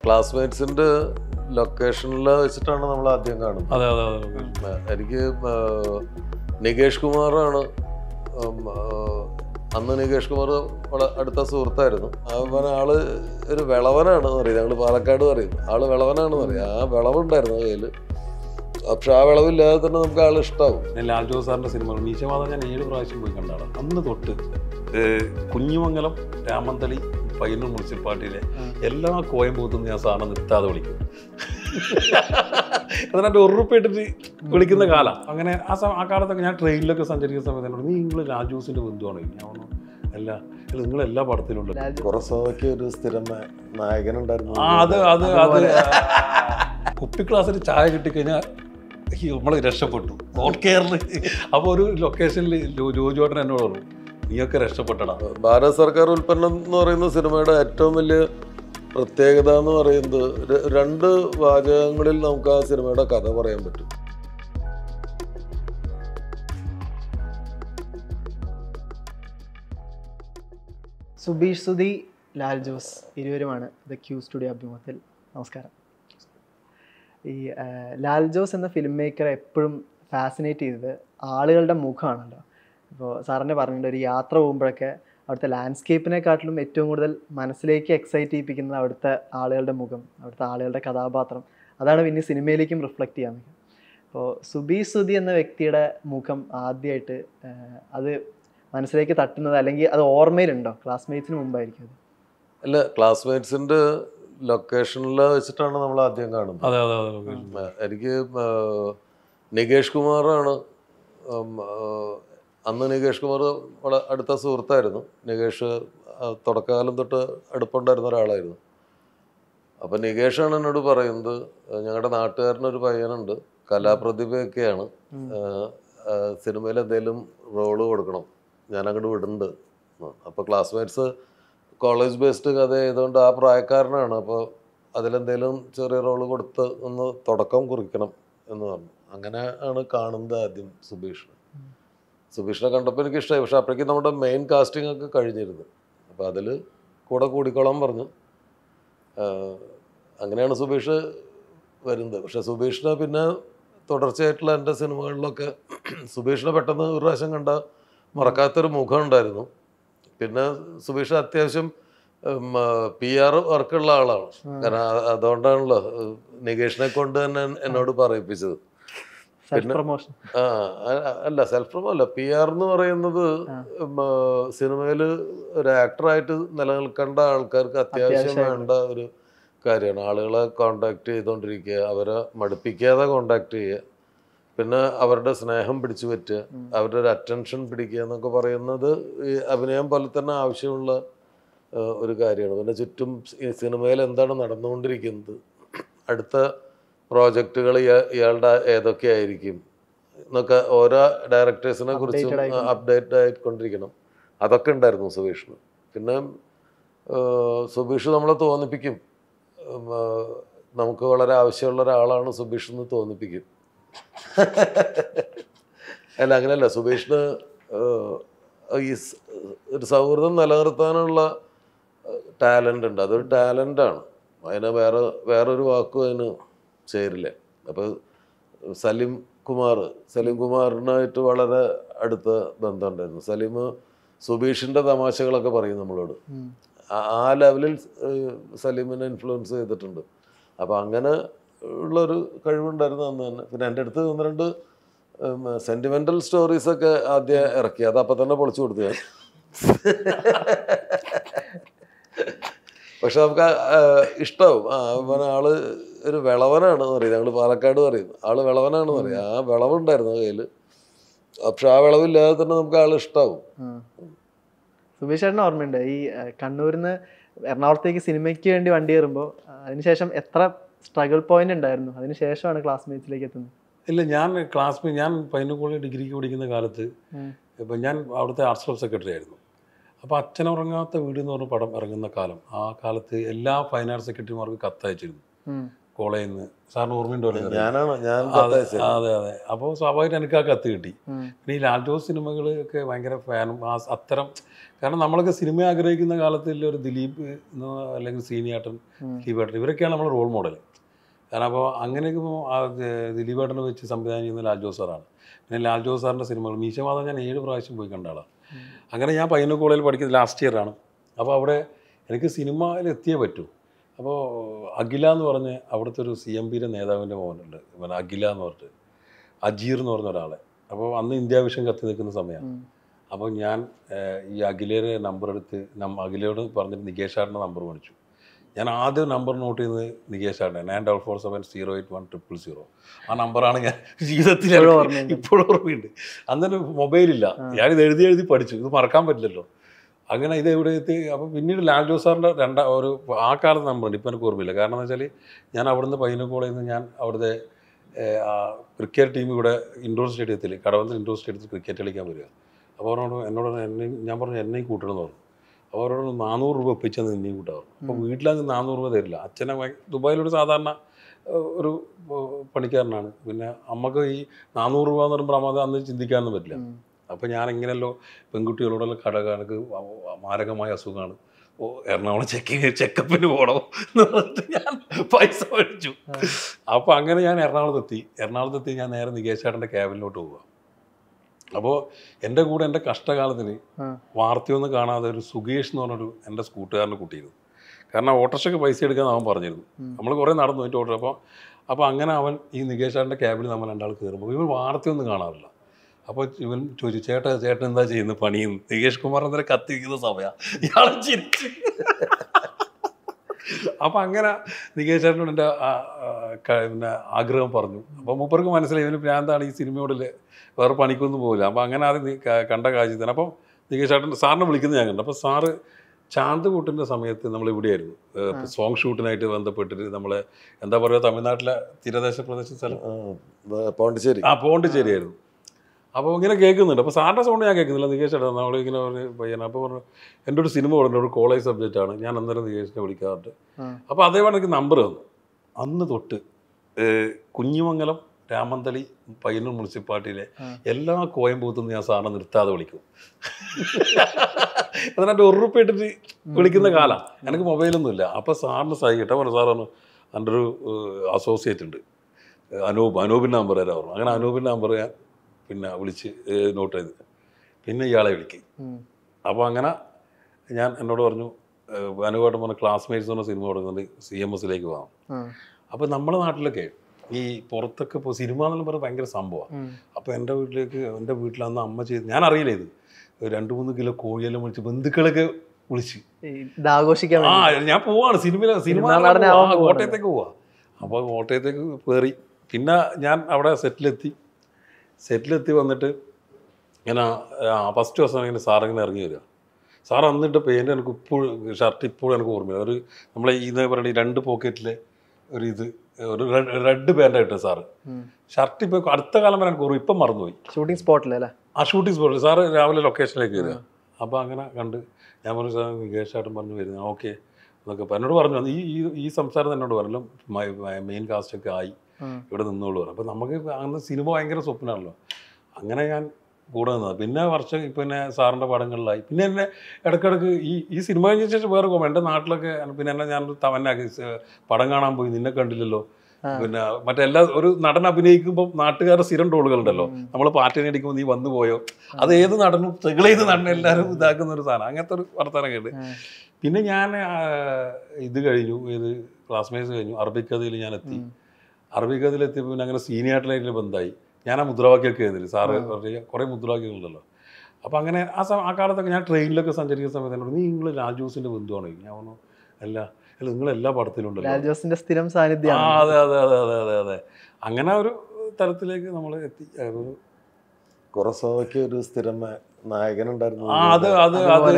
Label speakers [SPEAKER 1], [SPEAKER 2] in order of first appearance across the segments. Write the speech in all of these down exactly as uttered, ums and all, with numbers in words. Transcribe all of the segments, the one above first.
[SPEAKER 1] ക്ലാസ്മേറ്റ്സിന്റെ ലൊക്കേഷനിൽ വെച്ചിട്ടാണ് നമ്മൾ ആദ്യം കാണുന്നത്.
[SPEAKER 2] അതെ അതെ അതെ
[SPEAKER 1] എനിക്ക് നികേഷ് കുമാറാണ്. അന്ന് നികേഷ് കുമാർ വളരെ അടുത്ത സുഹൃത്തായിരുന്നു. അവൻ ആള് ഒരു വിളവനാണ് പറയും, ഞങ്ങൾ പാലക്കാട് പറയും ആള് വിളവനാണെന്ന് പറയും. ആ വിളവുണ്ടായിരുന്നു കയ്യില്. പക്ഷെ ആ വിളവില്ലാതെ തന്നെ നമുക്ക് ആൾ ഇഷ്ടാവും.
[SPEAKER 2] ലാൽ ജോസ് സാറിന്റെ സിനിമ മീശമാധവൻ ഞാൻ ഏഴ് പ്രാവശ്യം പോയി കണ്ടാണ്. അന്ന് തൊട്ട് കുഞ്ഞുമംഗലം, രാമന്തളി, പയ്യന്നൂർ മുനിസിപ്പാലിറ്റിയിലെ എല്ലാ കോയമ്പൂത്തും ഞാൻ സാറിനെ നിർത്താതെ വിളിക്കും. അതിനായിട്ട് ഉറപ്പിട്ടിട്ട് വിളിക്കുന്ന കാലം. അങ്ങനെ ആ ആ കാലത്തൊക്കെ ഞാൻ ട്രെയിനിലൊക്കെ സഞ്ചരിക്കുന്ന സമയത്ത് എന്നോട്, നീ നിങ്ങൾ രാജൂസിന്റെ ബന്ധുവാണ്? ഞാൻ അല്ല, നിങ്ങൾ എല്ലാ പടത്തിലുണ്ട്.
[SPEAKER 1] കുറസോയ്ക്ക് ഒരു സ്ഥിരം നായകനുണ്ടായിരുന്നു.
[SPEAKER 2] ആ അത് അത് അത് കുപ്പി ക്ലാസ്സിൽ ചായ കിട്ടിക്കഴിഞ്ഞാൽ നമ്മൾ രക്ഷപ്പെട്ടു നോട്ട് കെയറിൽ. അപ്പോൾ ഒരു ലൊക്കേഷനിൽ ജോജുവേട്ടൻ എന്നോട് പറഞ്ഞു, നീയൊക്കെ രക്ഷപ്പെട്ടടാ.
[SPEAKER 1] ഭാരത് സർക്കാർ ഉൽപ്പന്നം എന്ന് പറയുന്ന സിനിമയുടെ ഏറ്റവും വലിയ പ്രത്യേകത എന്ന് പറയുന്നത് രണ്ട് വാചകങ്ങളിൽ നമുക്ക് ആ സിനിമയുടെ കഥ പറയാൻ പറ്റും.
[SPEAKER 3] സുബീഷ് സുധി, ലാൽ ജോസ് ഇരുവരുമാണ് ദ ക്യൂ സ്റ്റുഡിയോ അഭിമുഖത്തിൽ. നമസ്കാരം. ഈ ലാൽ ജോസ് എന്ന ഫിലിം മേക്കറെ എപ്പോഴും ഫാസിനേറ്റ് ചെയ്തത് ആളുകളുടെ മുഖമാണല്ലോ. ഇപ്പോൾ സാറിനെ പറഞ്ഞിട്ടുണ്ട്, ഒരു യാത്ര പോകുമ്പോഴൊക്കെ അവിടുത്തെ ലാൻഡ്സ്കേപ്പിനെക്കാട്ടിലും ഏറ്റവും കൂടുതൽ മനസ്സിലേക്ക് എക്സൈറ്റ് ചെയ്യിപ്പിക്കുന്നത് അവിടുത്തെ ആളുകളുടെ മുഖം, അവിടുത്തെ ആളുകളുടെ കഥാപാത്രം. അതാണ് പിന്നെ സിനിമയിലേക്കും റിഫ്ലക്റ്റ് ചെയ്യാൻ പറ്റും. അപ്പോൾ സുബീഷ് സുധി എന്ന വ്യക്തിയുടെ മുഖം ആദ്യമായിട്ട് അത് മനസ്സിലേക്ക് തട്ടുന്നത്, അല്ലെങ്കിൽ അത് ഓർമ്മയിലുണ്ടോ? ക്ലാസ്മേറ്റ്സിന് മുമ്പായിരിക്കും അത്?
[SPEAKER 1] അല്ല, ക്ലാസ്മേറ്റ്സിന്റെ ലൊക്കേഷനിൽ വെച്ചിട്ടാണ് നമ്മൾ ആദ്യം കാണുന്നത്.
[SPEAKER 2] അതെ അതെ അതെ
[SPEAKER 1] എനിക്ക് നികേഷ് കുമാറാണ്. അന്ന് നികേഷ് കുമാർ വളരെ അടുത്ത സുഹൃത്തായിരുന്നു. നികേഷ് തുടക്കകാലം തൊട്ട് അടുപ്പുണ്ടായിരുന്ന ഒരാളായിരുന്നു. അപ്പം നികേഷാണ് എന്നോട് പറയുന്നത്, ഞങ്ങളുടെ നാട്ടുകാരനൊരു പയ്യനുണ്ട്, കലാപ്രതിഭയൊക്കെയാണ്, സിനിമയിൽ എന്തെങ്കിലും റോള് കൊടുക്കണം, ഞാൻ അങ്ങോട്ട് വിടുന്നുണ്ട്. അപ്പോൾ ക്ലാസ്മേറ്റ്സ് കോളേജ് ബേസ്ഡ് കഥ ആയതുകൊണ്ട് ആ പ്രായക്കാരനാണ്. അപ്പോൾ അതിലെന്തെങ്കിലും ചെറിയ റോള് കൊടുത്ത് ഒന്ന് തുടക്കം കുറിക്കണം എന്ന് പറഞ്ഞു. അങ്ങനെ ആണ് കാണുന്നത് ആദ്യം സുബീഷിനെ. സുബീഷിനെ കണ്ടപ്പോൾ എനിക്ക് ഇഷ്ടമായി. പക്ഷെ അപ്പോഴേക്കും നമ്മുടെ മെയിൻ കാസ്റ്റിംഗ് ഒക്കെ കഴിഞ്ഞിരുന്നു. അപ്പോൾ അതിൽ കൂടെ കൂടിക്കോളാൻ പറഞ്ഞു. അങ്ങനെയാണ് സുബീഷ് വരുന്നത്. പക്ഷെ സുബീഷിനെ പിന്നെ തുടർച്ചയായിട്ടുള്ള എൻ്റെ സിനിമകളിലൊക്കെ സുബീഷിനെ പെട്ടെന്ന് ഒരു പ്രാവശ്യം കണ്ട മറക്കാത്തൊരു മുഖം ഉണ്ടായിരുന്നു. പിന്നെ സുബീഷ് അത്യാവശ്യം പി ആർ വർക്കുള്ള ആളാണ്. കാരണം അതുകൊണ്ടാണല്ലോ നികേഷിനെ കൊണ്ട് തന്നെ എന്നോട് പറയിപ്പിച്ചത്. പിന്നെ ആ അല്ല, സെൽഫ് പ്രൊമോ അല്ല, പി ആർ എന്ന് പറയുന്നത് സിനിമയിൽ ഒരു ആക്ടറായിട്ട് നിലനിൽക്കേണ്ട ആൾക്കാർക്ക് അത്യാവശ്യം വേണ്ട ഒരു കാര്യമാണ്. ആളുകളെ കോണ്ടാക്ട് ചെയ്തുകൊണ്ടിരിക്കുക, അവരെ മടുപ്പിക്കാതെ കോണ്ടാക്ട് ചെയ്യുക, പിന്നെ അവരുടെ സ്നേഹം പിടിച്ചു പറ്റുക, അവരുടെ ഒരു അറ്റൻഷൻ പിടിക്കുക എന്നൊക്കെ പറയുന്നത് ഈ അഭിനയം പോലെ തന്നെ ആവശ്യമുള്ള ഒരു കാര്യമാണ്. പിന്നെ ചുറ്റും ഈ സിനിമയിൽ എന്താണ് നടന്നുകൊണ്ടിരിക്കുന്നത്, അടുത്ത പ്രോജക്റ്റുകൾ ഇയാളുടെ ഏതൊക്കെ ആയിരിക്കും എന്നൊക്കെ ഓരോ ഡയറക്ടേഴ്സിനെ കുറിച്ചും അപ്ഡേറ്റ് ആയിക്കൊണ്ടിരിക്കണം. അതൊക്കെ ഉണ്ടായിരുന്നു സുബീഷിന്. പിന്നെ സുബീഷ് നമ്മളെ തോന്നിപ്പിക്കും, നമുക്ക് വളരെ ആവശ്യമുള്ള ഒരാളാണ് സുബീഷ് എന്ന് തോന്നിപ്പിക്കും. അല്ല, അങ്ങനെയല്ല, സുബീഷിന് ഈ ഒരു സൗഹൃദം നിലനിർത്താനുള്ള ടാലൻ്റ് ഉണ്ട്. അതൊരു ടാലൻ്റാണ്. അതിനെ വേറെ വേറൊരു വാക്കും അതിന് ചേരില്ല. അപ്പോൾ സലീം കുമാർ സലീം കുമാറിനായിട്ട് വളരെ അടുത്ത ബന്ധമുണ്ടായിരുന്നു. സലീം സുബീഷിൻ്റെ തമാശകളൊക്കെ പറയും നമ്മളോട്. ആ ലെവലിൽ സലീമിനെ ഇൻഫ്ലുവൻസ് ചെയ്തിട്ടുണ്ട്. അപ്പോൾ അങ്ങനെ ഉള്ളൊരു കഴിവുണ്ടായിരുന്നു അന്ന് തന്നെ. പിന്നെ എൻ്റെ അടുത്ത് ഒന്ന് രണ്ട് സെൻറ്റിമെൻ്റൽ സ്റ്റോറീസൊക്കെ ആദ്യം ഇറക്കി. അത് അപ്പം തന്നെ പൊളിച്ചു കൊടുത്തു ഞാൻ. പക്ഷെ നമുക്ക് ഇഷ്ടമാവും. ആ പിന്നെ ആള് ഒരു വിളവനാണ് പറയും, ഞങ്ങൾ പാലക്കാട് പറയും ആള് വിളവനാണെന്ന് പറയും. ആ വിളവുണ്ടായിരുന്നു കയ്യിൽ. പക്ഷെ ആ വിളവില്ലാതെ തന്നെ നമുക്ക് ആൾ ഇഷ്ടമാവും.
[SPEAKER 3] സുബീഷ് ചേട്ടന് ഓർമ്മയുണ്ട്, ഈ കണ്ണൂരിൽ നിന്ന് എറണാകുളത്തേക്ക് സിനിമയ്ക്ക് വേണ്ടി വണ്ടി കയറുമ്പോൾ അതിനുശേഷം എത്ര സ്ട്രഗിൾ പോയിന്റ് ഉണ്ടായിരുന്നു? അതിനുശേഷമാണ് ക്ലാസ്മേറ്റ്സിലേക്ക് എത്തുന്നത്.
[SPEAKER 2] ഇല്ല, ഞാൻ ക്ലാസ്മേറ്റ് ഞാൻ പയ്യന്നൂർ കോളേജ് ഡിഗ്രിക്ക് പഠിക്കുന്ന കാലത്ത് ഇപ്പം ഞാൻ അവിടുത്തെ ആർട്സ് ക്ലബ് സെക്രട്ടറി ആയിരുന്നു. അപ്പോൾ അച്ഛനുറങ്ങാത്ത വീട് എന്ന് പറഞ്ഞ പടം ഇറങ്ങുന്ന കാലം, ആ കാലത്ത് എല്ലാ ഫൈൻ ആർട്സ് സെക്രട്ടറിമാർക്കും കത്തയച്ചിരുന്നു. കോളേജിൽ നിന്ന്. സാറിന് ഓർമ്മയുണ്ടോ?
[SPEAKER 1] ഞാനാണ് ഞാൻ
[SPEAKER 2] അതെ അതെ അതെ. അപ്പോൾ സ്വാഭാവികമായിട്ട് എനിക്ക് ആ കത്ത് കിട്ടി. പിന്നെ ഈ ലാൽ ജോസ് സിനിമകൾ ഒക്കെ ഭയങ്കര ഫാനും ആ അത്തരം, കാരണം നമ്മളൊക്കെ സിനിമ ആഗ്രഹിക്കുന്ന കാലത്തിൽ ഒരു ദിലീപ് അല്ലെങ്കിൽ ശ്രീനിയേട്ടൻ, ദിലീപേട്ടൻ ഇവരൊക്കെയാണ് നമ്മുടെ റോൾ മോഡൽ. കാരണം അപ്പോൾ അങ്ങനെയൊക്കെ ദിലീപേട്ടനെ വെച്ച് സംവിധാനം ചെയ്യുന്ന ലാൽ ജോസ് സാറാണ്. പിന്നെ ലാൽ ജോസ് സാറിൻ്റെ സിനിമകൾ മീശമാധവൻ ഞാൻ ഏഴ് പ്രാവശ്യം പോയി കണ്ട ആളാണ്. അങ്ങനെ ഞാൻ പയ്യന്നൂർ കോളേജിൽ പഠിക്കുന്നത് ലാസ്റ്റ് ഇയറാണ്. അപ്പോൾ അവിടെ എനിക്ക് സിനിമയിൽ എത്തിയേ പറ്റൂ. അപ്പോൾ അഖില എന്ന് പറഞ്ഞ് അവിടുത്തെ ഒരു സി എം പിയുടെ നേതാവിൻ്റെ മോനുണ്ട്, പിന്നെ അഖില എന്ന് പറഞ്ഞിട്ട് അജീർ എന്ന് പറഞ്ഞ ഒരാളെ. അപ്പോൾ അന്ന് ഇന്ത്യ വിഷൻ കത്തി നിൽക്കുന്ന സമയമാണ്. അപ്പോൾ ഞാൻ ഈ അഖിലയുടെ നമ്പർ എടുത്ത് അഖിലയോട് പറഞ്ഞിട്ട് നികേഷ് ആറിൻ്റെ നമ്പർ മേടിച്ചു. ഞാൻ ആദ്യം നമ്പർ നോട്ട് ചെയ്യുന്നത് നികേഷ് ആറിൻ്റെ nine double four seven zero eight one triple zero. ആ നമ്പറാണ് ഞാൻ ജീവിതത്തിൽ ഇപ്പോഴും ഓർമ്മയുണ്ട്. അന്നൊരു മൊബൈലില്ല, ഞാനിത് എഴുതി എഴുതി പഠിച്ചു, ഇത് മറക്കാൻ പറ്റില്ലല്ലോ. അങ്ങനെ ഇത് എവിടെ എത്തി. അപ്പോൾ പിന്നീട് ലാൽ ജോസ് സാറിൻ്റെ രണ്ടാ ഒരു ആ കാലത്ത് നമ്പറുണ്ട്, ഇപ്പം എനിക്ക് ഓർമ്മയില്ല. കാരണം എന്ന് വെച്ചാൽ ഞാൻ അവിടുന്ന് പയ്യന്നൂർ കോളേജിൽ നിന്ന് ഞാൻ അവിടുത്തെ ക്രിക്കറ്റ് ടീം ഇവിടെ ഇൻഡോർ സ്റ്റേഡിയത്തിൽ, കടവന്തൽ ഇൻഡോർ സ്റ്റേഡിയത്തിൽ ക്രിക്കറ്റ് കളിക്കാൻ വരിക. അപ്പോൾ അവരോട് എന്നോട് എന്നെ ഞാൻ പറഞ്ഞു എന്നെയും കൂട്ടണമെന്ന് പറഞ്ഞു. അപ്പോൾ അവരോട് നാനൂറ് രൂപ ഒപ്പിച്ചെന്ന് എന്നെയും കൂട്ടാവും. അപ്പോൾ വീട്ടിലങ്ങ് നാനൂറ് രൂപ തരില്ല. അച്ഛനെ ദുബായിലൊരു സാധാരണ ഒരു പണിക്കാരനാണ്. പിന്നെ അമ്മക്ക് ഈ നാനൂറ് രൂപ എന്ന് പറയുമ്പോൾ അമ്മ അന്ന് ചിന്തിക്കാനൊന്നും പറ്റില്ല. അപ്പോൾ ഞാൻ എങ്ങനെയല്ലോ പെൺകുട്ടികളോടെല്ലാം കട കണക്ക് മാരകമായ അസുഖമാണ്, ഓ എറണാകുളം ചെക്കിങ് ചെക്കപ്പിന് പോകണം എന്ന് പറഞ്ഞിട്ട് ഞാൻ പൈസ മേടിച്ചു. അപ്പോൾ അങ്ങനെ ഞാൻ എറണാകുളത്തെത്തി. എറണാകുളത്തെത്തി ഞാൻ നേരെ നികേഷ് ചേട്ടൻ്റെ ക്യാബിനിലോട്ട് പോവുക. അപ്പോൾ എൻ്റെ കൂടെ എൻ്റെ കഷ്ടകാലത്തിന് വാർത്തയൊന്നും കാണാതെ ഒരു സുകേഷ് എന്ന് പറഞ്ഞൊരു എൻ്റെ കൂട്ടുകാരനെ കൂട്ടിയിരുന്നു. കാരണം ഓട്ടോറിക്ഷയ്ക്ക് പൈസ എടുക്കാൻ അവൻ പറഞ്ഞിരുന്നു. നമ്മൾ കുറേ നടന്നു പോയിട്ട് ഓട്ടോ. അപ്പോൾ അപ്പോൾ അങ്ങനെ അവൻ ഈ നികേഷ് ചേട്ടൻ്റെ ക്യാബിൽ നമ്മൾ രണ്ടാൾ കയറുമ്പോൾ ഇവൻ വാർത്തയൊന്നും കാണാറില്ല. അപ്പോൾ ഇവൻ ചോദിച്ചു, ചേട്ടാ ചേട്ടൻ എന്താ ചെയ്യുന്നത് പണിയെന്ന്. നികേഷ് കുമാർ അന്നേരം കത്തിരിക്കുന്ന സമയമാണ്. ഇയാളെ ചിരിച്ച്. അപ്പം അങ്ങനെ നികേഷ് ചേട്ടനോട് എൻ്റെ പിന്നെ ആഗ്രഹം പറഞ്ഞു. അപ്പോൾ മൂപ്പർക്ക് മനസ്സിലായി ഇവന് ഭ്രാന്താണ്, ഈ സിനിമയോടിൽ വേറെ പണിക്കൊന്നും പോകില്ല. അപ്പോൾ അങ്ങനെ ആദ്യം കണ്ട കാഴ്ച തന്നെ. അപ്പം നികേഷ് ചേട്ടൻ സാറിനെ വിളിക്കുന്നത് ഞാൻ കണ്ടു. അപ്പോൾ സാറ് ചാന്ത് കൂട്ടിൻ്റെ സമയത്ത് നമ്മളിവിടെയായിരുന്നു സോങ് ഷൂട്ടിനായിട്ട് ബന്ധപ്പെട്ടിട്ട്. നമ്മളെ എന്താ പറയുക, തമിഴ്നാട്ടിലെ തീരദേശ പ്രദേശ സ്ഥലം
[SPEAKER 1] പോണ്ടിച്ചേരി.
[SPEAKER 2] ആ പോണ്ടിച്ചേരി ആയിരുന്നു. അപ്പോൾ ഇങ്ങനെ കേൾക്കുന്നുണ്ട്. അപ്പോൾ സാറിൻ്റെ സൗണ്ട് ഞാൻ കേൾക്കുന്നില്ല. നികേഷ് ചേട്ടാ നമ്മളിങ്ങനെ ഒരു പയ്യന. അപ്പോൾ പറഞ്ഞു എൻ്റെ ഒരു സിനിമ പറഞ്ഞു, ഒരു കോളേജ് സബ്ജക്റ്റാണ്. ഞാൻ അന്നേരം നികേഷിനെ വിളിക്കാറുണ്ട്. അപ്പോൾ അതേപോലെ എനിക്ക് നമ്പർ തന്നു. അന്ന് തൊട്ട് കുഞ്ഞിമംഗലം, രാമന്തളി, പയ്യന്നൂർ മുനിസിപ്പാലിറ്റിയിലെ എല്ലാ കോയമ്പൂത്തും ഞാൻ സാറിനെ നിർത്താതെ വിളിക്കും. അതിനായിട്ട് ഉറുപ്പ് ഇട്ടിട്ട് വിളിക്കുന്ന കാലം. എനിക്ക് മൊബൈലൊന്നുമില്ല. അപ്പോൾ സാറിന് സഹി കിട്ടാൻ പറഞ്ഞു. സാർ പറഞ്ഞു എൻ്റെ ഒരു അസോസിയേറ്റ് ഉണ്ട് അനൂപ്, അനൂപിൻ്റെ നമ്പർ തരാൻ പറഞ്ഞു. അങ്ങനെ അനൂപിൻ്റെ നമ്പർ ഞാൻ പിന്നെ വിളിച്ച് നോട്ട് ചെയ്ത് പിന്നെ ഇയാളെ വിളിക്കും. അപ്പോൾ അങ്ങനെ ഞാൻ എന്നോട് പറഞ്ഞു അനുപാട്ടം പറഞ്ഞ ക്ലാസ്മേറ്റ്സ് പറഞ്ഞ സിനിമ കൊടുക്കുന്നുണ്ട്, സി എം എസിലേക്ക് പോകാം. അപ്പോൾ നമ്മുടെ നാട്ടിലൊക്കെ ഈ പുറത്തൊക്കെ ഇപ്പോൾ സിനിമ എന്നെല്ലാം പറഞ്ഞാൽ ഭയങ്കര സംഭവമാണ്. അപ്പോൾ എൻ്റെ വീട്ടിലേക്ക് എൻ്റെ വീട്ടിലന്ന് അമ്മ ചെയ്ത് ഞാൻ അറിയില്ല ഇത് രണ്ട് മൂന്ന് കിലോ കോഴിയെല്ലാം വിളിച്ച് ബന്ധുക്കളൊക്കെ വിളിച്ച്
[SPEAKER 3] ആഘോഷിക്കാൻ
[SPEAKER 2] ആ ഞാൻ പോവാണ് സിനിമ സിനിമ കോട്ടയത്തേക്ക് പോവാ. അപ്പോൾ കോട്ടയത്തേക്ക് കയറി പിന്നെ ഞാൻ അവിടെ സെറ്റിലെത്തി. സെറ്റിലെത്തി വന്നിട്ട് ഇങ്ങനെ ഫസ്റ്റ് ദിവസം ഇങ്ങനെ സാറിങ്ങനെ ഇറങ്ങി വരിക. സാർ അന്നിട്ട് പെയിൻ്റ് എനിക്ക് ഇപ്പോഴും ഷർട്ട് ഇപ്പോഴും എനിക്ക് ഓർമ്മയില്ല. ഒരു നമ്മളെ ഇന്ന് പറയുന്നത് രണ്ട് പോക്കറ്റിലെ ഒരു ഇത് ഒരു റെഡ് പാൻ്റ് ഇട്ടത് സാറ്. ഷർട്ട് ഇപ്പോൾ അടുത്ത കാലം വരെ എനിക്ക് ഓർമ്മ, ഇപ്പം മറന്നുപോയി.
[SPEAKER 3] ഷൂട്ടിംഗ് സ്പോട്ടിലല്ലേ? ആ
[SPEAKER 2] ഷൂട്ടിംഗ് സ്പോട്ടിൽ സാറ് രാവിലെ ലൊക്കേഷനിലേക്ക് വരിക. അപ്പോൾ അങ്ങനെ കണ്ട് ഞാൻ പറഞ്ഞു സാർ നികേഷ് ചേട്ടൻ പറഞ്ഞു വരുന്നത് ഓക്കെ എന്നൊക്കെ എന്നോട് പറഞ്ഞു. ഈ ഈ സംസാരം എന്നോട് പറഞ്ഞു മെയിൻ കാസ്റ്റൊക്കെ ആയി ഇവിടെ നിന്നോളൂ പറഞ്ഞു. അപ്പോൾ നമുക്ക് അന്ന് സിനിമ ഭയങ്കര സ്വപ്നമാണല്ലോ. അങ്ങനെ ഞാൻ കൂടെ നിന്നത്. പിന്നെ വർഷം പിന്നെ സാറിൻ്റെ പടങ്ങളിലായി. പിന്നെ എന്നെ ഇടയ്ക്കിടയ്ക്ക് ഈ ഈ സിനിമ കഴിഞ്ഞ ശേഷം വേറെ പോകുമ്പോൾ എൻ്റെ നാട്ടിലൊക്കെ പിന്നെ എന്നെ ഞാൻ തവന്നാക്കി പടം കാണാൻ പോയി, നിന്നെ കണ്ടില്ലല്ലോ. പിന്നെ മറ്റെല്ലാ ഒരു നടൻ അഭിനയിക്കുമ്പോൾ നാട്ടുകാരുടെ സ്ഥിരം ടോളുകളുണ്ടല്ലോ, നമ്മൾ പാർട്ടിനെ അടിക്കുമ്പോൾ നീ വന്നു പോയോ, അത് ഏത് നടനും ചെകളേത് നടനും എല്ലാവരും ഇതാക്കുന്ന ഒരു സാധനം. അങ്ങനത്തെ ഒരു വർത്തമാനം കേട്ട് പിന്നെ ഞാൻ ഇത് കഴിഞ്ഞു, ഇത് ക്ലാസ്മേറ്റ്സ് കഴിഞ്ഞു. അറബിക്കഥയിൽ ഞാൻ എത്തി. അറബിക്കഥയിലെത്തിയപ്പോൾ പിന്നെ അങ്ങനെ സീനിയറായിട്ടുള്ള ബന്ധമായി. ഞാൻ ആ മുദ്രാവാക്യമൊക്കെ എഴുതില്ല. സാറ് പറഞ്ഞ കുറേ മുദ്രാവാക്യങ്ങളുണ്ടല്ലോ. അപ്പോൾ അങ്ങനെ ആ സമയം ആ കാലത്തൊക്കെ ഞാൻ ട്രെയിനിലൊക്കെ സഞ്ചരിക്കുന്ന സമയത്ത് എന്നോട് നീ നിങ്ങൾ ലാൽജോസിൻ്റെ ബന്ധുവാണോ? ഞാൻ പറഞ്ഞു അല്ല. അല്ല നിങ്ങൾ എല്ലാ പടത്തിലും ഉണ്ടല്ലോ.
[SPEAKER 3] ലാൽജോസിൻ്റെ സ്ഥിരം സാന്നിധ്യം.
[SPEAKER 2] ആ അതെ അതെ അതെ അതെ അതെ അതെ അങ്ങനെ ഒരു തലത്തിലേക്ക് നമ്മൾ എത്തി.
[SPEAKER 1] കുറസോയ്ക്ക് ഒരു സ്ഥിരം നായകനുണ്ടായിരുന്നു.
[SPEAKER 2] ആ അത് അത് അത്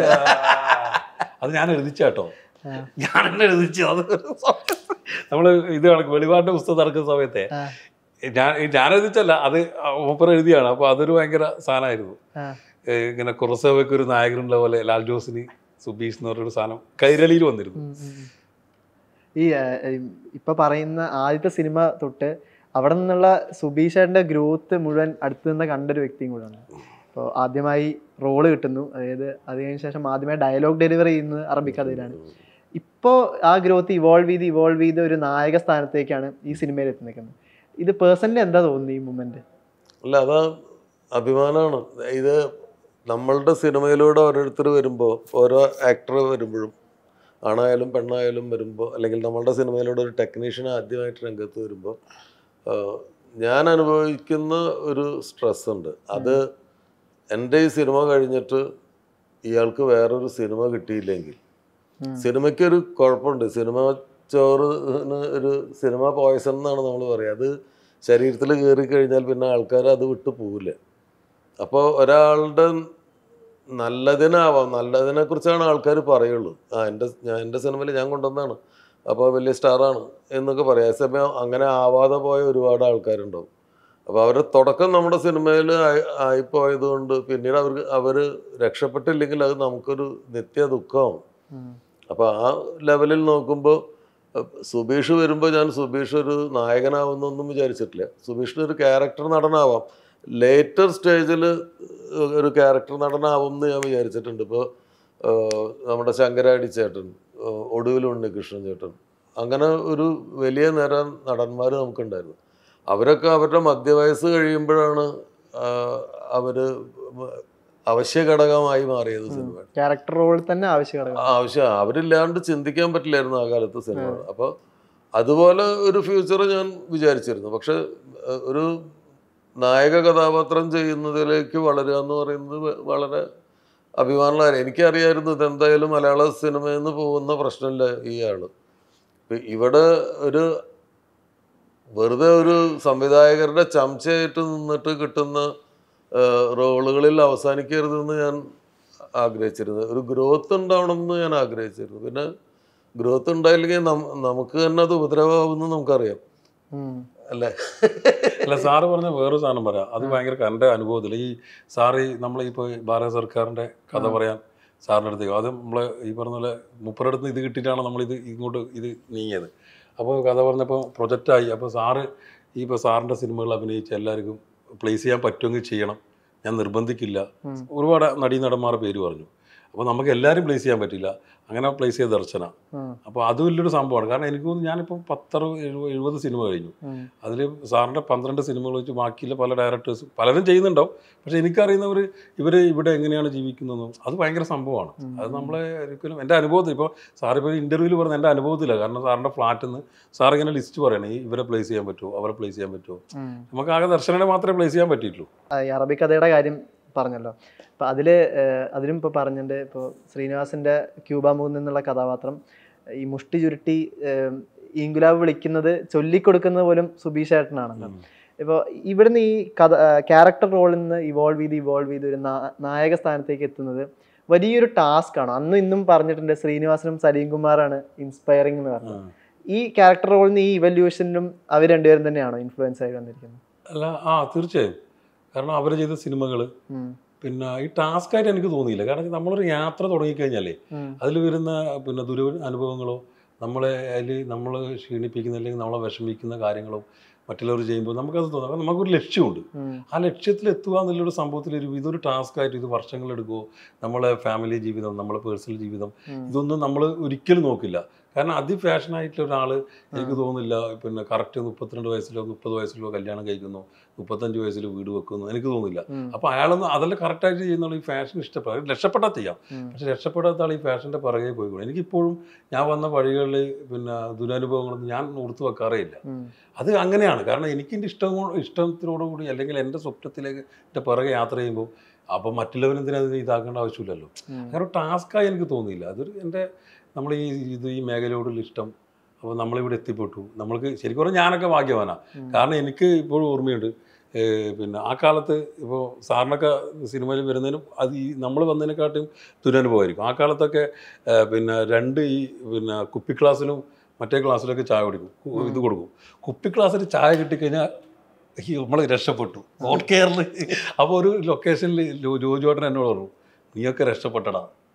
[SPEAKER 2] അത് ഞാൻ എഴുതിച്ചാട്ടോ. ഞാൻ എന്നെ എഴുതിച്ചു. അത് നമ്മൾ ഇത് കണക്ക് വെളിപാടിൻ്റെ പുസ്തകം നടക്കുന്ന സമയത്തെ ഞാൻ ഞാൻ എഴുതിച്ചല്ല, അത് മൂപ്പർ എഴുതിയാണ്. അപ്പോൾ അതൊരു ഭയങ്കര സാധനമായിരുന്നു. ഇങ്ങനെ കുറസോവയ്ക്ക് ഒരു നായകനുള്ള പോലെ ലാൽ ജോസിന് സുബീഷ് എന്ന് പറഞ്ഞൊരു സാധനം കൈരളിയിൽ വന്നിരുന്നു.
[SPEAKER 3] ഈ ഇപ്പൊ പറയുന്ന ആദ്യത്തെ സിനിമ തൊട്ട് അവിടെ നിന്നുള്ള സുബീഷേട്ടൻ്റെ ഗ്രോത്ത് മുഴുവൻ അടുത്ത് നിന്ന് കണ്ടൊരു വ്യക്തിയും കൂടെയാണ്. അപ്പോൾ ആദ്യമായി റോള് കിട്ടുന്നു, അതായത് അത് കഴിഞ്ഞ ശേഷം ആദ്യമായി ഡയലോഗ് ഡെലിവറി ചെയ്യുന്നത് അറബിക്കഥയിലാണ്. ഇപ്പോൾ ആ ഗ്രോത്ത് ഇവോൾവ് ചെയ്ത് ഇവോൾവ് ചെയ്ത് ഒരു നായക സ്ഥാനത്തേക്കാണ് ഈ സിനിമയിൽ എത്തി നിൽക്കുന്നത്. ഇത് പേഴ്സണലി എന്താ തോന്നുന്നത് ഈ മൊമെന്റ്?
[SPEAKER 1] അല്ല, അതാ അഭിമാനമാണ്. ഇത് നമ്മളുടെ സിനിമയിലൂടെ ഓരോരുത്തർ വരുമ്പോൾ, ഓരോ ആക്ടർ വരുമ്പോഴും, ആണായാലും പെണ്ണായാലും വരുമ്പോൾ, അല്ലെങ്കിൽ നമ്മളുടെ സിനിമയിലൂടെ ഒരു ടെക്നീഷ്യൻ ആദ്യമായിട്ട് രംഗത്ത് വരുമ്പോൾ ഞാൻ അനുഭവിക്കുന്ന ഒരു സ്ട്രെസ് ഉണ്ട്. അത് എൻ്റെ ഈ സിനിമ കഴിഞ്ഞിട്ട് ഇയാൾക്ക് വേറൊരു സിനിമ കിട്ടിയില്ലെങ്കിൽ, സിനിമയ്ക്കൊരു കുഴപ്പമുണ്ട്. സിനിമ ചോറിന് ഒരു സിനിമ പോയ്സൺ എന്നാണ് നമ്മൾ പറയുക. അത് ശരീരത്തിൽ കയറി കഴിഞ്ഞാൽ പിന്നെ ആൾക്കാർ അത് വിട്ടു പോവില്ല. അപ്പോൾ ഒരാളുടെ നല്ലതിനാവാം, നല്ലതിനെ കുറിച്ചാണ് ആൾക്കാർ പറയുള്ളൂ. ആ എൻ്റെ ഞാൻ എൻ്റെ സിനിമയിൽ ഞാൻ കൊണ്ടുവന്നതാണ്, അപ്പോൾ വലിയ സ്റ്റാറാണ് എന്നൊക്കെ പറയാം. സമയം അങ്ങനെ ആവാതെ പോയ ഒരുപാട് ആൾക്കാരുണ്ടാവും. അപ്പോൾ അവരുടെ തുടക്കം നമ്മുടെ സിനിമയിൽ ആയിപ്പോയത് കൊണ്ട് പിന്നീട് അവർക്ക് അവർ രക്ഷപ്പെട്ടില്ലെങ്കിൽ അത് നമുക്കൊരു നിത്യ ദുഃഖമാവും. അപ്പോൾ ആ ലെവലിൽ നോക്കുമ്പോൾ സുബീഷ് വരുമ്പോൾ ഞാൻ സുബീഷ് ഒരു നായകനാവുന്നൊന്നും വിചാരിച്ചിട്ടില്ല. സുബീഷിന് ഒരു ക്യാരക്ടർ നടനാവാം, ലേറ്റർ സ്റ്റേജിൽ ഒരു ക്യാരക്ടർ നടനാവും എന്ന് ഞാൻ വിചാരിച്ചിട്ടുണ്ട്. ഇപ്പോൾ നമ്മുടെ ശങ്കരാടി ചേട്ടൻ, ഒടുവിൽ ഉണ്ണികൃഷ്ണൻ ചേട്ടൻ, അങ്ങനെ ഒരു വലിയ നിര നടന്മാർ നമുക്കുണ്ടായിരുന്നു. അവരൊക്കെ അവരുടെ മധ്യവയസ്സ് കഴിയുമ്പോഴാണ് അവർ അവശ്യ ഘടകമായി മാറിയത് സിനിമ.
[SPEAKER 3] ക്യാരക്ടർ റോൾ തന്നെ ആവശ്യ ഘടകം
[SPEAKER 1] ആവശ്യം അവരില്ലാണ്ട് ചിന്തിക്കാൻ പറ്റില്ലായിരുന്നു ആ കാലത്ത് സിനിമ. അപ്പോൾ അതുപോലെ ഒരു ഫ്യൂച്ചർ ഞാൻ വിചാരിച്ചിരുന്നു. പക്ഷെ ഒരു നായക കഥാപാത്രം ചെയ്യുന്നതിലേക്ക് വളരുക എന്ന് പറയുന്നത് വളരെ അഭിമാനമാണ്. എനിക്കറിയായിരുന്നു ഇതെന്തായാലും മലയാള സിനിമയിൽ നിന്ന് പോകുന്ന പ്രശ്നമില്ല ഈ ആള്. ഇവിടെ ഒരു വെറുതെ ഒരു സംവിധായകരുടെ ചമച്ചയായിട്ട് നിന്നിട്ട് കിട്ടുന്ന റോളുകളിൽ അവസാനിക്കരുതെന്ന് ഞാൻ ആഗ്രഹിച്ചിരുന്നു. ഒരു ഗ്രോത്ത് ഉണ്ടാവണമെന്ന് ഞാൻ ആഗ്രഹിച്ചിരുന്നു. പിന്നെ ഗ്രോത്ത് ഉണ്ടായില്ലെങ്കിൽ നമുക്ക് തന്നെ അത് ഉപദ്രവമാവുമെന്ന് നമുക്കറിയാം, അല്ലേ?
[SPEAKER 2] അല്ല, സാറ് പറഞ്ഞ വേറൊരു സാധനം പറയാം. അത് ഭയങ്കര എൻ്റെ അനുഭവത്തിൽ ഈ സാറ് നമ്മളിപ്പോൾ ഭാരത സർക്കാരിൻ്റെ കഥ പറയാൻ സാറിൻ്റെ അടുത്തേക്ക്, അത് നമ്മൾ ഈ പറഞ്ഞ പോലെ മുപ്പരുടെ അടുത്ത് ഇത് കിട്ടിയിട്ടാണ് നമ്മളിത് ഇങ്ങോട്ട് ഇത് നീങ്ങിയത്. അപ്പോൾ കഥ പറഞ്ഞപ്പോൾ പ്രൊജക്റ്റായി. അപ്പോൾ സാറ് ഈ ഇപ്പോൾ സാറിൻ്റെ സിനിമകൾ അഭിനയിച്ച് എല്ലാവർക്കും പ്ലേസ് ചെയ്യാൻ പറ്റുമെങ്കിൽ ചെയ്യണം, ഞാൻ നിർബന്ധിക്കില്ല. ഒരുപാട് നടീനടന്മാരുടെ പേര് പറഞ്ഞു. അപ്പോൾ നമുക്ക് എല്ലാവരും പ്ലേസ് ചെയ്യാൻ പറ്റില്ല, അങ്ങനെ പ്ലേസ് ചെയ്ത ദർശന. അപ്പോൾ അത് വലിയൊരു സംഭവമാണ്. കാരണം എനിക്ക് തോന്നുന്നു ഞാനിപ്പോൾ പത്തറു എഴുപത് എഴുപത് സിനിമ കഴിഞ്ഞു. അതിൽ സാറിൻ്റെ പന്ത്രണ്ട് സിനിമകൾ വെച്ച് ബാക്കിയുള്ള പല ഡയറക്ടേഴ്സും പലരും ചെയ്യുന്നുണ്ടാവും. പക്ഷേ എനിക്കറിയുന്നവർ ഇവർ ഇവിടെ എങ്ങനെയാണ് ജീവിക്കുന്നതെന്നും അത് ഭയങ്കര സംഭവമാണ്. അത് നമ്മളെ ഒരിക്കലും എൻ്റെ അനുഭവത്തിൽ ഇപ്പോൾ സാറിപ്പോൾ ഇൻ്റർവ്യൂവിൽ പറഞ്ഞ എൻ്റെ അനുഭവത്തിലാണ്. കാരണം സാറിൻ്റെ ഫ്ലാറ്റിൽ നിന്ന് സാർ ഇങ്ങനെ ലിസ്റ്റ് പറയണേ, ഇവരെ പ്ലേസ് ചെയ്യാൻ പറ്റുമോ, അവരെ പ്ലേസ് ചെയ്യാൻ പറ്റുമോ. നമുക്ക് ആകെ ദർശനനെ മാത്രമേ പ്ലേസ് ചെയ്യാൻ പറ്റിയിട്ടുള്ളൂ.
[SPEAKER 3] അറബി കഥയുടെ കാര്യം പറഞ്ഞല്ലോ, അപ്പോൾ അതിൽ അതിലും ഇപ്പോൾ പറഞ്ഞിട്ടുണ്ട്. ഇപ്പോൾ ശ്രീനിവാസിൻ്റെ ക്യൂബ മൂന്ന് എന്നുള്ള കഥാപാത്രം ഈ മുഷ്ടി ചുരുട്ടി ഈങ്കുലാബ് വിളിക്കുന്നത് ചൊല്ലിക്കൊടുക്കുന്നത് പോലും സുബീഷ് ഏട്ടനാണല്ലോ. ഇപ്പോൾ ഇവിടുന്ന് ഈ കഥ ക്യാരക്ടർ റോളിൽ നിന്ന് ഇവോൾവ് ചെയ്ത് ഇവോൾവ് ചെയ്ത് ഒരു നായക സ്ഥാനത്തേക്ക് എത്തുന്നത് വലിയൊരു ടാസ്ക്കാണ്. അന്നും ഇന്നും പറഞ്ഞിട്ടുണ്ട് ശ്രീനിവാസനും സലീം കുമാറാണ് ഇൻസ്പയറിംഗ് എന്ന് പറഞ്ഞത്. ഈ ക്യാരക്ടർ റോളിൽ നിന്ന് ഈ ഇവല്യൂഷനിലും അവർ രണ്ടുപേരും തന്നെയാണോ ഇൻഫ്ലുവൻസ് ആയി വന്നിരിക്കുന്നത്?
[SPEAKER 2] അല്ല, ആ തീർച്ചയായും. കാരണം അവർ ചെയ്ത സിനിമകൾ പിന്നെ ഈ ടാസ്ക്കായിട്ട് എനിക്ക് തോന്നിയില്ല. കാരണം നമ്മളൊരു യാത്ര തുടങ്ങിക്കഴിഞ്ഞാലേ അതിൽ വരുന്ന പിന്നെ ദുര അനുഭവങ്ങളോ നമ്മളെ അതിൽ നമ്മൾ ക്ഷീണിപ്പിക്കുന്ന അല്ലെങ്കിൽ നമ്മളെ വിഷമിക്കുന്ന കാര്യങ്ങളോ മറ്റുള്ളവർ ചെയ്യുമ്പോൾ നമുക്കത് തോന്നാം. കാരണം നമുക്കൊരു ലക്ഷ്യമുണ്ട്. ആ ലക്ഷ്യത്തിൽ എത്തുക എന്നുള്ളൊരു സംഭവത്തിൽ ഒരു ഇതൊരു ടാസ്ക്കായിട്ട് ഇത് വർഷങ്ങളെടുക്കുമോ, നമ്മളെ ഫാമിലി ജീവിതം, നമ്മളെ പേഴ്സണൽ ജീവിതം, ഇതൊന്നും നമ്മൾ ഒരിക്കലും നോക്കില്ല. കാരണം അതിഫാഷനായിട്ടുള്ള ഒരാൾ എനിക്ക് തോന്നുന്നില്ല പിന്നെ കറക്റ്റ് മുപ്പത്തിരണ്ട് വയസ്സിലോ മുപ്പത് വയസ്സിലോ കല്യാണം കഴിക്കുന്നു, മുപ്പത്തഞ്ച് വയസ്സിൽ വീട് വെക്കുന്നു, എനിക്ക് തോന്നുന്നില്ല. അപ്പോൾ അയാളൊന്നും അതെല്ലാം കറക്റ്റായിട്ട് ചെയ്യുന്നുള്ള ഈ ഫാഷൻ ഇഷ്ടപ്പെടാം. രക്ഷപ്പെട്ടാൽ ചെയ്യാം, പക്ഷെ രക്ഷപ്പെടാത്ത ആൾ ഈ ഫാഷൻ്റെ പുറകെ പോയിക്കോളും. എനിക്കിപ്പോഴും ഞാൻ വന്ന വഴികളിൽ പിന്നെ ദുരനുഭവങ്ങളൊന്നും ഞാൻ ഓർത്തു വെക്കാറേ ഇല്ല. അത് അങ്ങനെയാണ്. കാരണം എനിക്കെൻ്റെ ഇഷ്ടം ഇഷ്ടത്തിനോടുകൂടി അല്ലെങ്കിൽ എൻ്റെ സ്വപ്നത്തിലേക്ക് എൻ്റെ പുറകെ യാത്ര ചെയ്യുമ്പോൾ അപ്പോൾ മറ്റുള്ളവരെന്തിനാ അതിന് ഇതാക്കേണ്ട ആവശ്യമില്ലല്ലോ. അങ്ങനെ ഒരു ടാസ്ക്കായി എനിക്ക് തോന്നിയില്ല. അതൊരു എൻ്റെ നമ്മൾ ഈ ഇത് ഈ മേഖലയോടുള്ള ഇഷ്ടം. അപ്പോൾ നമ്മളിവിടെ എത്തിപ്പെട്ടു. നമ്മൾക്ക് ശരിക്കും പറഞ്ഞാൽ ഞാനൊക്കെ ഭാഗ്യവാനാണ്. കാരണം എനിക്ക് ഇപ്പോഴും ഓർമ്മയുണ്ട് പിന്നെ ആ കാലത്ത് ഇപ്പോൾ സാറിനൊക്കെ സിനിമയിൽ വരുന്നതിനും അത് ഈ നമ്മൾ വന്നതിനെക്കാട്ടും ദുരനുഭവമായിരിക്കും. ആ കാലത്തൊക്കെ പിന്നെ രണ്ട് ഈ പിന്നെ കുപ്പി ക്ലാസ്സിലും മറ്റേ ക്ലാസ്സിലൊക്കെ ചായ കുടിക്കും, ഇത് കൊടുക്കും. കുപ്പി ക്ലാസ്സിൽ ചായ കിട്ടിക്കഴിഞ്ഞാൽ നമ്മൾ രക്ഷപ്പെട്ടു ഓൺ കെയറിൽ. അപ്പോൾ ഒരു ലൊക്കേഷനിൽ ജോജുവേട്ടൻ എന്നോട് പറഞ്ഞു, നീയൊക്കെ രക്ഷപ്പെട്ടടാ.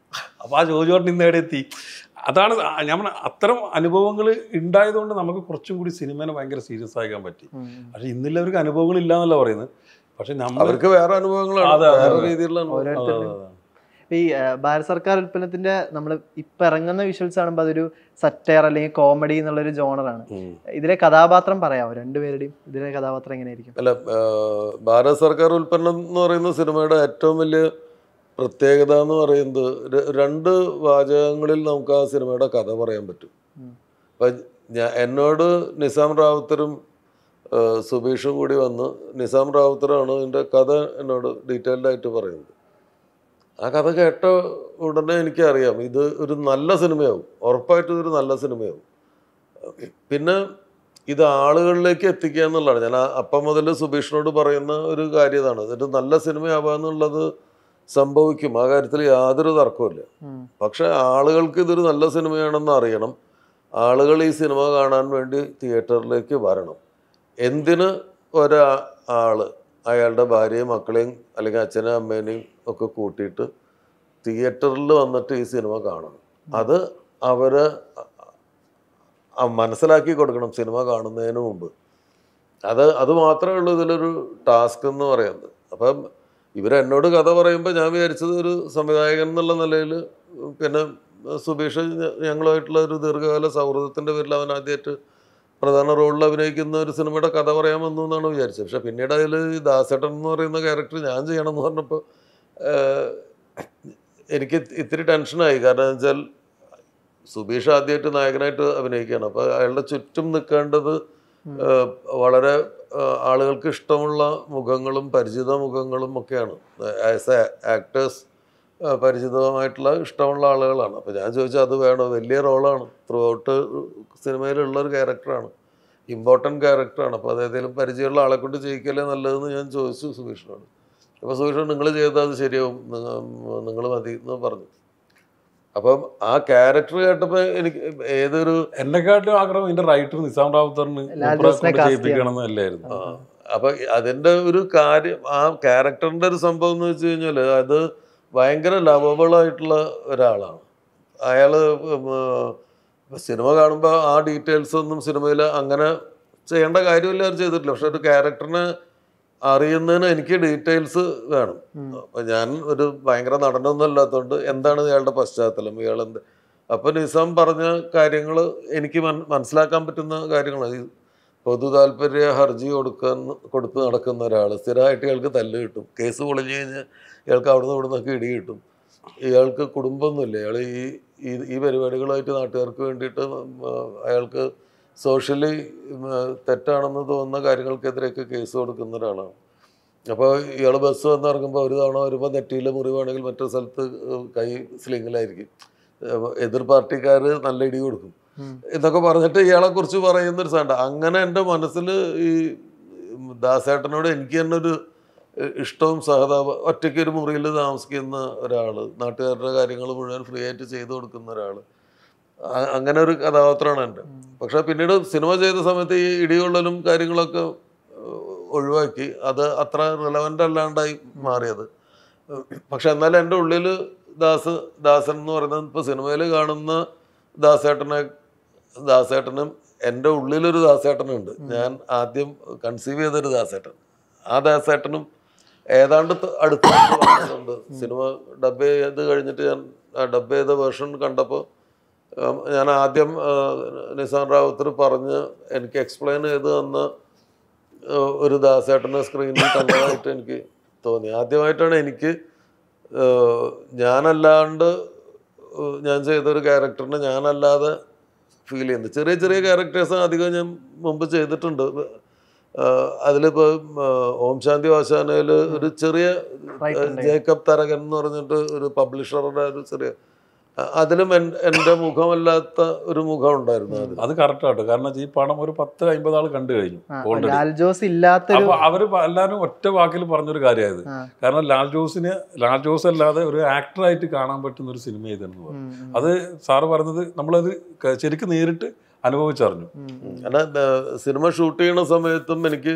[SPEAKER 2] അപ്പോൾ ആ ജോജു ചേട്ടൻ ഇന്ന് എവിടെ എത്തി? അതാണ് ഞാൻ പറഞ്ഞ അത്തരം അനുഭവങ്ങൾ ഉണ്ടായതുകൊണ്ട് നമുക്ക് കുറച്ചും കൂടി സിനിമേനെ ഭയങ്കര സീരിയസ് ആക്കാൻ പറ്റി. പക്ഷെ ഇന്നുള്ളവർക്ക് അനുഭവങ്ങൾ ഇല്ല എന്നല്ല പറയുന്നത്, പക്ഷെ
[SPEAKER 1] അവർക്ക് വേറെ അനുഭവങ്ങളാണ്, വേറെ രീതിയിലുള്ള.
[SPEAKER 3] ഈ ഭാരത സർക്കാർ ഉൽപ്പന്നത്തിന്റെ നമ്മൾ ഇപ്പൊ ഇറങ്ങുന്ന വിഷ്വൽസ് കാണുമ്പോൾ അതൊരു സറ്റയർ അല്ലെങ്കിൽ കോമഡി എന്നുള്ളൊരു ജോണറാണ്. ഇതിലെ കഥാപാത്രം പറയാമോ രണ്ടുപേരുടെയും? ഇതിലെ കഥാപാത്രം എങ്ങനെയായിരിക്കും?
[SPEAKER 1] അല്ല, ഭാരത സർക്കാർ ഉൽപ്പന്നം എന്ന് പറയുന്ന സിനിമയുടെ ഏറ്റവും വലിയ പ്രത്യേകത എന്ന് പറയുന്നത് രണ്ട് വാചകങ്ങളിൽ നമുക്ക് ആ സിനിമയുടെ കഥ പറയാൻ പറ്റും. അപ്പം ഞാൻ എന്നോട് നിസാം റാവുത്തറും സുബീഷും കൂടി വന്ന്, നിസാം റാവുത്തറാണ് ഇതിൻ്റെ കഥ എന്നോട് ഡീറ്റെയിൽഡ് ആയിട്ട് പറയുന്നത്. ആ കഥ കേട്ട ഉടനെ എനിക്കറിയാം ഇത് ഒരു നല്ല സിനിമയാവും, ഉറപ്പായിട്ടും ഇതൊരു നല്ല സിനിമയാവും. പിന്നെ ഇത് ആളുകളിലേക്ക് എത്തിക്കുക എന്നുള്ളതാണ് ഞാൻ അപ്പം മുതൽ സുബീഷിനോട് പറയുന്ന ഒരു കാര്യം. ഇതാണ്, ഇതൊരു നല്ല സിനിമയാവുക എന്നുള്ളത് സംഭവിക്കും, ആ കാര്യത്തിൽ യാതൊരു തർക്കമില്ല. പക്ഷെ ആളുകൾക്ക് ഇതൊരു നല്ല സിനിമയാണെന്ന് അറിയണം, ആളുകൾ ഈ സിനിമ കാണാൻ വേണ്ടി തിയേറ്ററിലേക്ക് വരണം. എന്തിന് ഒരാ ആള് അയാളുടെ ഭാര്യയും മക്കളെയും അല്ലെങ്കിൽ അച്ഛനെയും അമ്മേനെയും ഒക്കെ കൂട്ടിയിട്ട് തിയേറ്ററിൽ വന്നിട്ട് ഈ സിനിമ കാണണം? അത് അവരെ മനസ്സിലാക്കി കൊടുക്കണം സിനിമ കാണുന്നതിന് മുമ്പ്. അത് അത് മാത്രമേ ഉള്ളൂ ഇതിലൊരു ടാസ്ക് എന്ന് പറയുന്നത്. അപ്പം ഇവരെന്നോട് കഥ പറയുമ്പോൾ ഞാൻ വിചാരിച്ചത് ഒരു സംവിധായകൻ എന്നുള്ള നിലയിൽ, പിന്നെ സുബീഷ് ഞങ്ങളുമായിട്ടുള്ള ഒരു ദീർഘകാല സൗഹൃദത്തിൻ്റെ പേരിൽ അവൻ ആദ്യമായിട്ട് പ്രധാന റോളിൽ അഭിനയിക്കുന്ന ഒരു സിനിമയുടെ കഥ പറയാൻ വന്നു എന്നാണ് വിചാരിച്ചത്. പക്ഷെ പിന്നീട് അതിൽ ദാസേട്ടൻ എന്ന് പറയുന്ന ക്യാരക്ടർ ഞാൻ ചെയ്യണം എന്ന് പറഞ്ഞപ്പോൾ എനിക്ക് ഇത്തിരി ടെൻഷനായി. കാരണം എന്ന് വെച്ചാൽ സുബീഷ് ആദ്യമായിട്ട് നായകനായിട്ട് അഭിനയിക്കുകയാണ്. അപ്പോൾ അയാളുടെ ചുറ്റും നിൽക്കേണ്ടത് വളരെ ആളുകൾക്ക് ഇഷ്ടമുള്ള മുഖങ്ങളും പരിചിത മുഖങ്ങളും ഒക്കെയാണ്. ആസ് എ ആക്ടേഴ്സ് പരിചിതമായിട്ടുള്ള ഇഷ്ടമുള്ള ആളുകളാണ്. അപ്പോൾ ഞാൻ ചോദിച്ചാൽ അത് വേണോ? വലിയ റോളാണ്, ത്രൂ ഔട്ട് സിനിമയിലുള്ളൊരു ക്യാരക്ടറാണ്, ഇമ്പോർട്ടൻറ്റ് ക്യാരക്ടറാണ്. അപ്പോൾ അതേതെങ്കിലും പരിചയമുള്ള ആളെ കൊണ്ട് ചെയ്യിക്കല്ലേ നല്ലതെന്ന് ഞാൻ ചോദിച്ചു സുബീഷിനോട്. അപ്പോൾ സുബീഷ് നിങ്ങൾ ചെയ്താൽ അത് ശരിയാവും, നിങ്ങൾ മതി എന്ന് പറഞ്ഞു. അപ്പം ആ ക്യാരക്ടർ കേട്ടപ്പോൾ എനിക്ക് ഏതൊരു
[SPEAKER 2] എന്നെക്കാട്ടും ആഗ്രഹം ഇതിൻ്റെ റൈറ്റർ നിസാം റാവുത്തറിന് ചെയ്യിപ്പിക്കണം എന്നല്ലായിരുന്നു.
[SPEAKER 1] അപ്പം അതിൻ്റെ ഒരു കാര്യം, ആ ക്യാരക്ടറിൻ്റെ ഒരു സംഭവം എന്ന് വെച്ച് കഴിഞ്ഞാൽ അത് ഭയങ്കര ലവബിളായിട്ടുള്ള ഒരാളാണ് അയാൾ. സിനിമ കാണുമ്പോൾ ആ ഡീറ്റെയിൽസ് ഒന്നും സിനിമയിൽ അങ്ങനെ ചെയ്യേണ്ട കാര്യമില്ല, അവർ ചെയ്തിട്ടില്ല. പക്ഷെ ഒരു ക്യാരക്ടറിനെ അറിയുന്നതിന് എനിക്ക് ഡീറ്റെയിൽസ് വേണം. അപ്പം ഞാൻ ഒരു ഭയങ്കര നടനൊന്നും അല്ലാത്തതുകൊണ്ട് എന്താണ് ഇയാളുടെ പശ്ചാത്തലം, ഇയാളെന്ത്. അപ്പം നിസാം പറഞ്ഞ കാര്യങ്ങൾ എനിക്ക് മനസ്സിലാക്കാൻ പറ്റുന്ന കാര്യങ്ങളാണ്. ഈ പൊതു താല്പര്യ ഹർജി കൊടുക്കാൻ കൊടുത്ത് നടക്കുന്ന ഒരാൾ, സ്ഥിരമായിട്ട് ഇയാൾക്ക് തല്ല് കിട്ടും, കേസ് പൊളിഞ്ഞു കഴിഞ്ഞാൽ ഇയാൾക്ക് അവിടുന്ന് ഇവിടെ നിന്നൊക്കെ ഇടി കിട്ടും. ഇയാൾക്ക് കുടുംബമൊന്നുമില്ല, ഇയാൾ ഈ ഈ പരിപാടികളായിട്ട് നാട്ടുകാർക്ക് വേണ്ടിയിട്ട് അയാൾക്ക് സോഷ്യലി തെറ്റാണെന്ന് തോന്നുന്ന കാര്യങ്ങൾക്കെതിരെയൊക്കെ കേസ് കൊടുക്കുന്ന ഒരാളാണ്. അപ്പോൾ ഇയാൾ ബസ് വന്ന് ഇറങ്ങുമ്പോൾ ഒരു തവണ വരുമ്പോൾ നെറ്റിയിലെ മുറിവാണെങ്കിൽ മറ്റൊരു സ്ഥലത്ത് കൈ സ്ലിങ്ങിലായിരിക്കും, എതിർ പാർട്ടിക്കാർ നല്ല ഇടി കൊടുക്കും എന്നൊക്കെ പറഞ്ഞിട്ട് ഇയാളെ കുറിച്ച് പറയുന്നൊരു സാധനം. അങ്ങനെ എൻ്റെ മനസ്സിൽ ഈ ദാസേട്ടനോട് എനിക്ക് തന്നെ ഒരു ഇഷ്ടവും സഹതാപ, ഒറ്റയ്ക്ക് ഒരു മുറിയിൽ താമസിക്കുന്ന ഒരാൾ, നാട്ടുകാരുടെ കാര്യങ്ങൾ മുഴുവൻ ഫ്രീ ആയിട്ട് ചെയ്തു കൊടുക്കുന്ന ഒരാൾ, അങ്ങനെ ഒരു കഥാപാത്രമാണ് എൻ്റെ. പക്ഷെ പിന്നീട് സിനിമ ചെയ്ത സമയത്ത് ഈ ഇടികൊള്ളലും കാര്യങ്ങളൊക്കെ ഒഴിവാക്കി, അത് അത്ര റിലവൻ്റ് അല്ലാണ്ടായി മാറിയത്. പക്ഷെ എന്നാലും എൻ്റെ ഉള്ളിൽ ദാസ് ദാസൻ എന്ന് പറയുന്നത് ഇപ്പോൾ സിനിമയിൽ കാണുന്ന ദാസേട്ടനെ ദാസേട്ടനും എൻ്റെ ഉള്ളിലൊരു ദാസേട്ടനുണ്ട്. ഞാൻ ആദ്യം കൺസീവ് ചെയ്തൊരു ദാസേട്ടൻ, ആ ദാസേട്ടനും ഏതാണ്ട് അടുത്ത് വന്നിട്ടുണ്ട്. സിനിമ ഡബ് ചെയ്ത് കഴിഞ്ഞിട്ട് ഞാൻ ആ ഡബ് ചെയ്ത വേർഷൻ കണ്ടപ്പോൾ ഞാൻ ആദ്യം നിസാം റാവുത്തർ പറഞ്ഞ് എനിക്ക് എക്സ്പ്ലെയിൻ ചെയ്ത് തന്ന ഒരു ദാസേട്ടനെ സ്ക്രീനിൽ കണ്ടതായിട്ട് എനിക്ക് തോന്നി. ആദ്യമായിട്ടാണ് എനിക്ക് ഞാനല്ലാണ്ട് ഞാൻ ചെയ്തൊരു ക്യാരക്ടറിനെ ഞാനല്ലാതെ ഫീൽ ചെയ്യുന്നത്. ചെറിയ ചെറിയ ക്യാരക്ടേഴ്സ് അധികം ഞാൻ മുമ്പ് ചെയ്തിട്ടുണ്ട്. അതിലിപ്പോൾ ഓം ശാന്തി വാശാനയിൽ ഒരു ചെറിയ ജേക്കബ് തരകൻ എന്ന് പറഞ്ഞിട്ട് ഒരു പബ്ലിഷറുടെ ഒരു ചെറിയ, അതിലും എൻ്റെ മുഖമല്ലാത്ത ഒരു മുഖം ഉണ്ടായിരുന്നു. അത്
[SPEAKER 2] അത് കറക്റ്റായിട്ട്, കാരണം ഈ പടം ഒരു പത്ത് അമ്പത് ആൾ കണ്ടു കഴിഞ്ഞു ഓൾറെഡി.
[SPEAKER 3] ലാൽ ജോസ് ഇല്ലാത്ത
[SPEAKER 2] അപ്പൊ അവര് എല്ലാവരും ഒറ്റ വാക്കിൽ പറഞ്ഞൊരു കാര്യമായത്, കാരണം ലാൽ ജോസിന് ലാൽ ജോസ് അല്ലാതെ ഒരു ആക്ടറായിട്ട് കാണാൻ പറ്റുന്ന ഒരു സിനിമ ഇതെന്ന് പറഞ്ഞു. അത് സാറ് പറഞ്ഞത് നമ്മളത് ശരിക്കും നേരിട്ട് അനുഭവിച്ചറിഞ്ഞു.
[SPEAKER 1] കാരണം സിനിമ ഷൂട്ട് ചെയ്യുന്ന സമയത്തും എനിക്ക്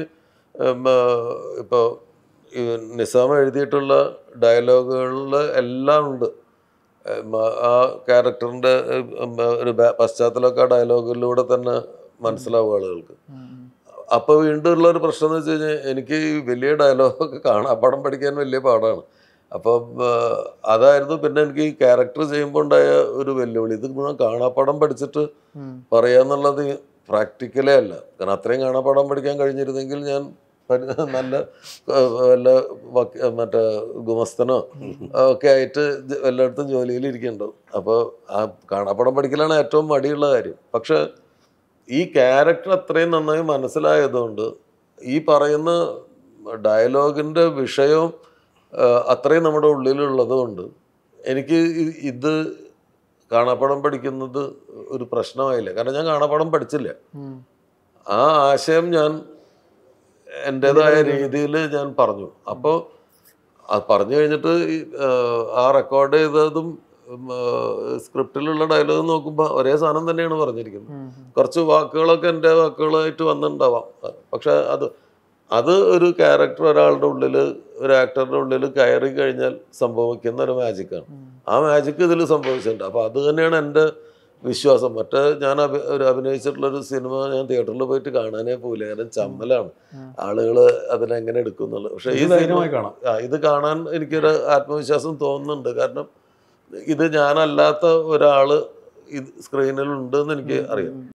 [SPEAKER 1] ഇപ്പോൾ നിസാം എഴുതിയിട്ടുള്ള ഡയലോഗുകളിൽ എല്ലാം ഉണ്ട്. ആ ക്യാരക്ടറിൻ്റെ ഒരു പശ്ചാത്തലമൊക്കെ ആ ഡയലോഗിലൂടെ തന്നെ മനസ്സിലാവും ആളുകൾക്ക്. അപ്പോൾ വീണ്ടും ഉള്ള ഒരു പ്രശ്നം എന്ന് വെച്ച് കഴിഞ്ഞാൽ എനിക്ക് ഈ വലിയ ഡയലോഗൊക്കെ കാണാൻ പടം പഠിക്കാൻ വലിയ പാടാണ്. അപ്പം അതായിരുന്നു പിന്നെ എനിക്ക് ഈ ക്യാരക്ടർ ചെയ്യുമ്പോൾ ഉണ്ടായ ഒരു വെല്ലുവിളി. ഇത് മുഴുവൻ കാണാപ്പാടം പഠിച്ചിട്ട് പറയാന്നുള്ളത് പ്രാക്ടിക്കലേ അല്ല. കാരണം അത്രയും കാണാപ്പാടം പഠിക്കാൻ കഴിഞ്ഞിരുന്നെങ്കിൽ ഞാൻ നല്ല വല്ല മറ്റേ ഗുമസ്തനോ ഒക്കെ ആയിട്ട് എല്ലായിടത്തും ജോലിയിൽ ഇരിക്കുന്നുണ്ടാവും. അപ്പോൾ ആ കാണാപ്പാടം പഠിക്കലാണ് ഏറ്റവും മടിയുള്ള കാര്യം. പക്ഷെ ഈ ക്യാരക്ടർ അത്രയും നന്നായി മനസ്സിലായതുകൊണ്ട് ഈ പറയുന്ന ഡയലോഗിൻ്റെ വിഷയവും അത്രയും നമ്മുടെ ഉള്ളിലുള്ളത് കൊണ്ട് എനിക്ക് ഇത് കാണാപ്പാടം പഠിക്കുന്നത് ഒരു പ്രശ്നമായില്ല. കാരണം ഞാൻ കാണാപ്പാടം പഠിച്ചില്ല. ആ ആശയം ഞാൻ എൻ്റെതായ രീതിയിൽ ഞാൻ പറഞ്ഞു. അപ്പോൾ അത് പറഞ്ഞു കഴിഞ്ഞിട്ട് ആ റെക്കോർഡ് ചെയ്തതും സ്ക്രിപ്റ്റിലുള്ള ഡയലോഗ് നോക്കുമ്പോൾ ഒരേ സാധനം തന്നെയാണ് പറഞ്ഞിരിക്കുന്നത്. കുറച്ച് വാക്കുകളൊക്കെ എൻ്റെ വാക്കുകളായിട്ട് വന്നിട്ടുണ്ടാവാം. പക്ഷെ അത് അത് ഒരു ക്യാരക്ടർ ഒരാളുടെ ഉള്ളിൽ, ഒരു ആക്ടറുടെ ഉള്ളിൽ കയറി കഴിഞ്ഞാൽ സംഭവിക്കുന്ന ഒരു മാജിക്കാണ്. ആ മാജിക്ക് ഇതിൽ സംഭവിച്ചിട്ടുണ്ട്. അപ്പോൾ അത് തന്നെയാണ് എൻ്റെ വിശ്വാസം. മറ്റേ ഞാൻ അഭി ഒരു അഭിനയിച്ചിട്ടുള്ളൊരു സിനിമ ഞാൻ തിയേറ്ററിൽ പോയിട്ട് കാണാനേ പോയില്ല. കാരണം ചമ്മലാണ് ആളുകൾ അതിനെങ്ങനെ എടുക്കും എന്നുള്ളത്. പക്ഷേ ഈ സിനിമ ആ ഇത് കാണാൻ എനിക്കൊരു ആത്മവിശ്വാസം തോന്നുന്നുണ്ട്. കാരണം ഇത് ഞാനല്ലാത്ത ഒരാൾ ഇത് സ്ക്രീനിൽ ഉണ്ടെന്ന് എനിക്ക് അറിയാം.